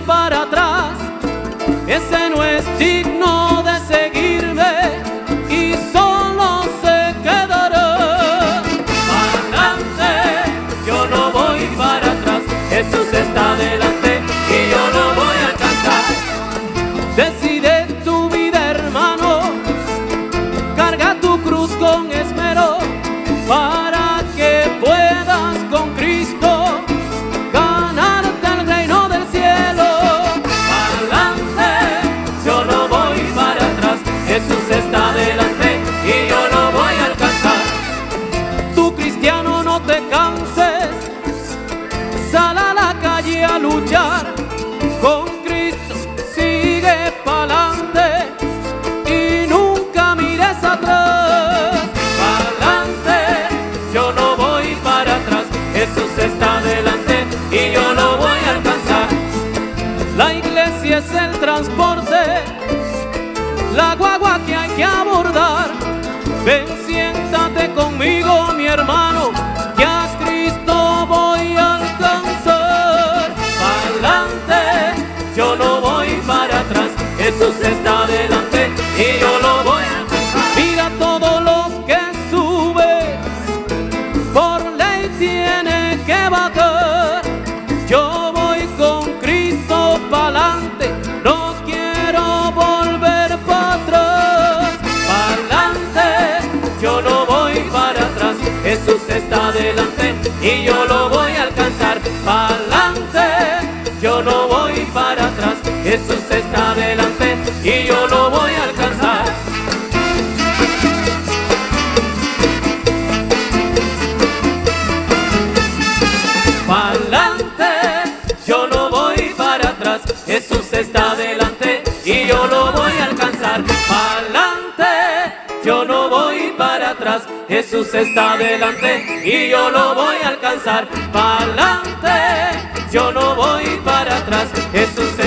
para atrás. Ese no es digno de seguirme y solo se quedará. Adelante, yo no voy para atrás. Jesús está delante y yo no voy a alcanzar. Decide tu vida, hermano, carga tu cruz con esmero para que puedas con Cristo ganarte el reino del cielo. Adelante, yo no voy para atrás. Jesús está delante y yo no voy a alcanzar. Tú, cristiano, no te canses, sal a la calle a luchar. Con Cristo sigue pa'lante y nunca mires atrás. Pa'lante, yo no voy para atrás. Jesús está delante y yo lo voy a alcanzar. La iglesia es el transporte, la guagua que hay que abordar. Ven, siéntate conmigo, mi hermano, que a Cristo voy a alcanzar. Pa'lante, yo no voy para atrás. Jesús está delante y yo lo voy a alcanzar. Mira, todos los que suben, por ley tiene que bajar. Yo voy con Cristo pa'lante, no quiero volver para atrás. Pa'lante, yo no voy para atrás. Jesús está delante y yo lo voy a alcanzar. Pa'lante, yo no voy para atrás. Jesús está delante y yo lo voy a alcanzar. Pa'lante, yo no voy para atrás. Jesús está delante y yo lo voy a alcanzar. Pa'lante, yo no voy para atrás. Jesús está delante y yo lo voy a alcanzar. Pa'lante, yo no voy para atrás. Jesús